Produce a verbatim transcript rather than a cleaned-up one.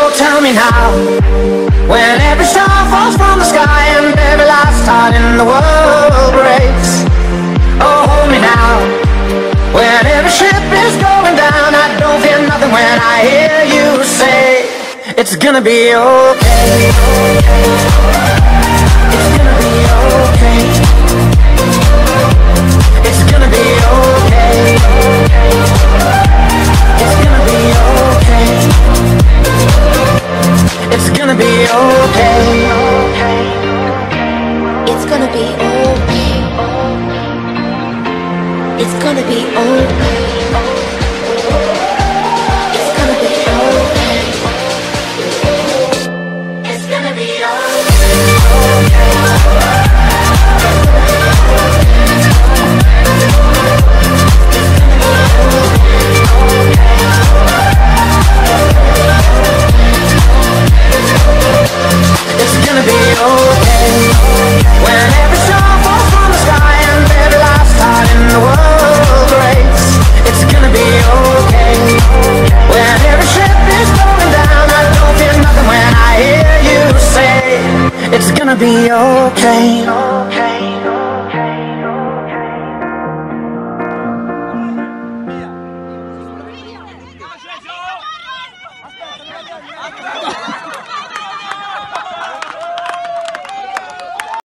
tell me now, when every star falls from the sky and every last heart in the world breaks. Oh, hold me now, when every ship is going down. I don't fear nothing when I hear you say, it's gonna be okay. It's gonna be okay. It's gonna be okay. It's gonna be okay. It's gonna be okay. It's gonna be okay. It's gonna be okay. It's gonna be okay. It's gonna be It's gonna be okay. When every star falls from the sky and every last heart in the world breaks. It's gonna be okay. When every ship is going down, I don't feel nothing when I hear you say, it's gonna be okay.